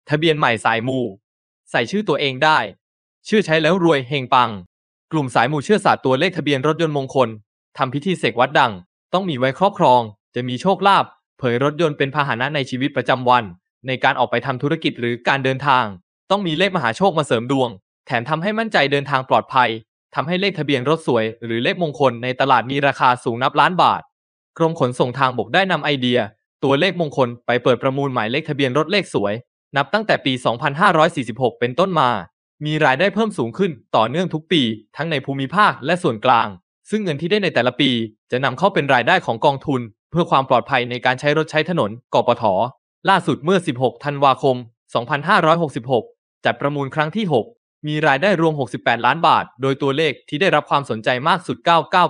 ทะเบียนใหม่สายมูใส่ชื่อตัวเองได้ชื่อใช้แล้วรวยเฮงปังกลุ่มสายมูเชื่อศาสตร์ตัวเลขทะเบียนรถยนต์มงคลทำพิธีเสกวัดดังต้องมีไว้ครอบครองจะมีโชคลาภเผยรถยนต์เป็นพาหนะในชีวิตประจำวันในการออกไปทำธุรกิจหรือการเดินทางต้องมีเลขมหาโชคมาเสริมดวงแถมทำให้มั่นใจเดินทางปลอดภัยทำให้เลขทะเบียนรถสวยหรือเลขมงคลในตลาดมีราคาสูงนับล้านบาทกรมขนส่งทางบกได้นำไอเดียตัวเลขมงคลไปเปิดประมูลหมายเลขทะเบียนรถเลขสวยนับตั้งแต่ปี 2546 เป็นต้นมามีรายได้เพิ่มสูงขึ้นต่อเนื่องทุกปีทั้งในภูมิภาคและส่วนกลางซึ่งเงินที่ได้ในแต่ละปีจะนำเข้าเป็นรายได้ของกองทุนเพื่อความปลอดภัยในการใช้รถใช้ถนนกปท.ล่าสุดเมื่อ 16 ธันวาคม 2566 จัดประมูลครั้งที่ 6 มีรายได้รวม 68 ล้านบาทโดยตัวเลขที่ได้รับความสนใจมากสุด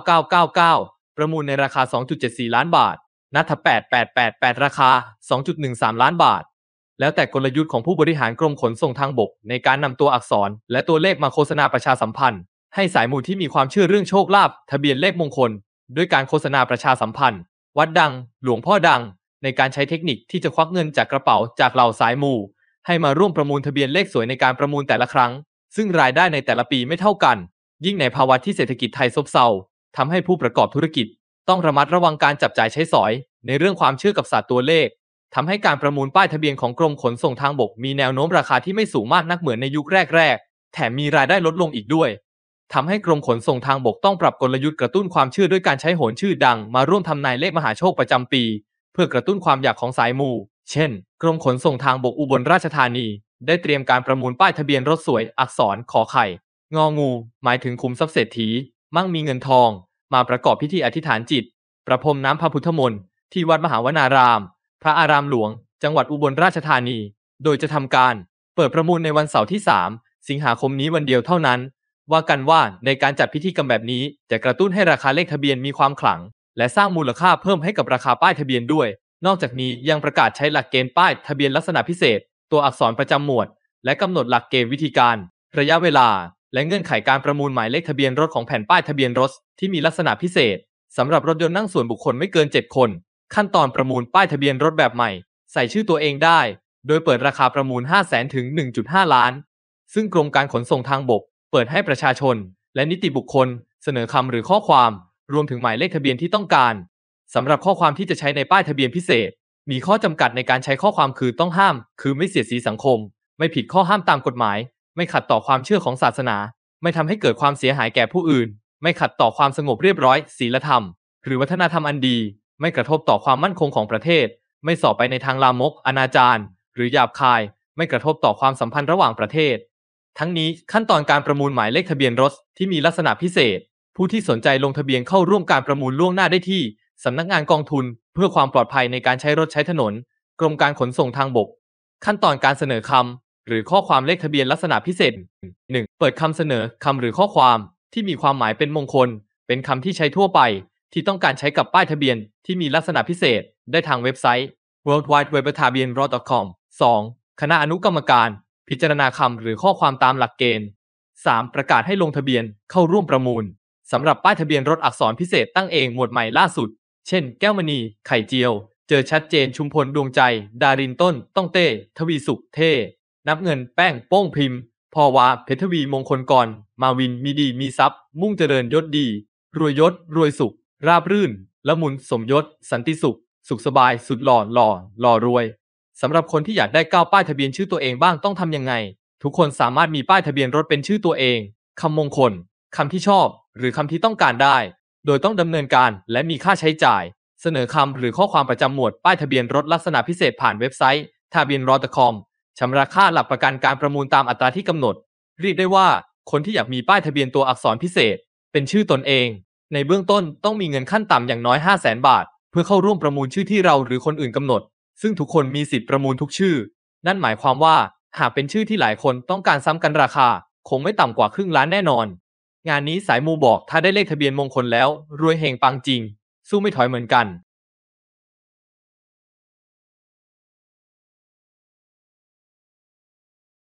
99999 ประมูลในราคา 2.74 ล้านบาทนัท8888ราคา 2.13 ล้านบาทแล้วแต่กลยุทธ์ของผู้บริหารกรมขนส่งทางบกในการนำตัวอักษรและตัวเลขมาโฆษณาประชาสัมพันธ์ให้สายมูที่มีความเชื่อเรื่องโชคลาภทะเบียนเลขมงคลด้วยการโฆษณาประชาสัมพันธ์วัดดังหลวงพ่อดังในการใช้เทคนิคที่จะควักเงินจากกระเป๋าจากเหล่าสายมูให้มาร่วมประมูลทะเบียนเลขสวยในการประมูลแต่ละครั้งซึ่งรายได้ในแต่ละปีไม่เท่ากันยิ่งในภาวะที่เศรษฐกิจไทยซบเซาทำให้ผู้ประกอบธุรกิจต้องระมัดระวังการจับจ่ายใช้สอยในเรื่องความเชื่อกับศาสตร์ตัวเลขทำให้การประมูลป้ายทะเบียนของกรมขนส่งทางบกมีแนวโน้มราคาที่ไม่สูงมากนักเหมือนในยุคแรกๆแถมมีรายได้ลดลงอีกด้วยทำให้กรมขนส่งทางบกต้องปรับกลยุทธ์กระตุ้นความเชื่อด้วยการใช้โหรชื่อดังมาร่วมทำนายเลขมหาโชคประจำปีเพื่อกระตุ้นความอยากของสายมูเช่นกรมขนส่งทางบกอุบลราชธานีได้เตรียมการประมูลป้ายทะเบียนรถสวยอักษรขอไข่งองูหมายถึงขุมทรัพย์เศรษฐีมั่งมีเงินทองมาประกอบพิธีอธิษฐานจิตประพรมน้ำพระพุทธมนต์ที่วัดมหาวนารามพระอารามหลวงจังหวัดอุบลราชธานีโดยจะทำการเปิดประมูลในวันเสาร์ที่ 3 สิงหาคมนี้วันเดียวเท่านั้นว่ากันว่าในการจัดพิธีกรรมแบบนี้จะกระตุ้นให้ราคาเลขทะเบียนมีความขลังและสร้างมูลค่าเพิ่มให้กับราคาป้ายทะเบียนด้วยนอกจากนี้ยังประกาศใช้หลักเกณฑ์ป้ายทะเบียนลักษณะพิเศษตัวอักษรประจำหมวดและกำหนดหลักเกณฑ์วิธีการระยะเวลาและเงื่อนไขการประมูลหมายเลขทะเบียนรถของแผ่นป้ายทะเบียนรถที่มีลักษณะพิเศษสำหรับรถยนต์นั่งส่วนบุคคลไม่เกิน 7 คนขั้นตอนประมูลป้ายทะเบียนรถแบบใหม่ใส่ชื่อตัวเองได้โดยเปิดราคาประมูล 500,000 ถึง 1.5 ล้านซึ่งกรมการขนส่งทางบกเปิดให้ประชาชนและนิติบุคคลเสนอคำหรือข้อความรวมถึงหมายเลขทะเบียนที่ต้องการสำหรับข้อความที่จะใช้ในป้ายทะเบียนพิเศษมีข้อจำกัดในการใช้ข้อความคือต้องห้ามคือไม่เสียดสีสังคมไม่ผิดข้อห้ามตามกฎหมายไม่ขัดต่อความเชื่อของศาสนาไม่ทำให้เกิดความเสียหายแก่ผู้อื่นไม่ขัดต่อความสงบเรียบร้อยศีลธรรมหรือวัฒนธรรมอันดีไม่กระทบต่อความมั่นคงของประเทศไม่ส่อไปในทางลามกอนาจารหรือหยาบคายไม่กระทบต่อความสัมพันธ์ระหว่างประเทศทั้งนี้ขั้นตอนการประมูลหมายเลขทะเบียนรถที่มีลักษณะพิเศษผู้ที่สนใจลงทะเบียนเข้าร่วมการประมูลล่วงหน้าได้ที่สำนักงานกองทุนเพื่อความปลอดภัยในการใช้รถใช้ถนนกรมการขนส่งทางบกขั้นตอนการเสนอคำหรือข้อความเลขทะเบียนลักษณะพิเศษ 1. เปิดคำเสนอคำหรือข้อความที่มีความหมายเป็นมงคลเป็นคำที่ใช้ทั่วไปที่ต้องการใช้กับป้ายทะเบียนที่มีลักษณะพิเศษได้ทางเว็บไซต์ worldwideweb.ทะเบียนรถ.com 2. คณะอนุกรรมการพิจารณาคำหรือข้อความตามหลักเกณฑ์ 3. ประกาศให้ลงทะเบียนเข้าร่วมประมูลสำหรับป้ายทะเบียนรถอักษรพิเศษตั้งเองหมวดใหม่ล่าสุดเช่นแก้วมณีไข่เจียวเจอชัดเจนชุมพลดวงใจดารินต้นต้องเต้ทวีสุขเท่นับเงินแป้งโป้งพิมพ์พอวาเพชรทวีมงคลกรมาวินมีดีมีทรัพย์มุ่งเจริญยศดีรวยยศรวยสุขราบรื่นละมุนสมยศสันติสุขสุขสบายสุดหล่อรวยสำหรับคนที่อยากได้ก้าวป้ายทะเบียนชื่อตัวเองบ้างต้องทำยังไงทุกคนสามารถมีป้ายทะเบียนรถเป็นชื่อตัวเองคำมงคลคำที่ชอบหรือคำที่ต้องการได้โดยต้องดำเนินการและมีค่าใช้จ่ายเสนอคำหรือข้อความประจำหมวดป้ายทะเบียนรถลักษณะพิเศษผ่านเว็บไซต์ทะเบียนรถ .com ชำระค่าหลักประกันการประมูลตามอัตราที่กำหนดเรียกได้ว่าคนที่อยากมีป้ายทะเบียนตัวอักษรพิเศษเป็นชื่อตนเองในเบื้องต้นต้องมีเงินขั้นต่ำอย่างน้อย 500,000 บาทเพื่อเข้าร่วมประมูลชื่อที่เราหรือคนอื่นกำหนดซึ่งทุกคนมีสิทธิ์ประมูลทุกชื่อนั่นหมายความว่าหากเป็นชื่อที่หลายคนต้องการซ้ำกันราคาคงไม่ต่ำกว่าครึ่งล้านแน่นอนงานนี้สายมูบอกถ้าได้เลขทะเบียนมงคลแล้วรวยเฮงปังจริงสู้ไม่ถอยเหมือนกัน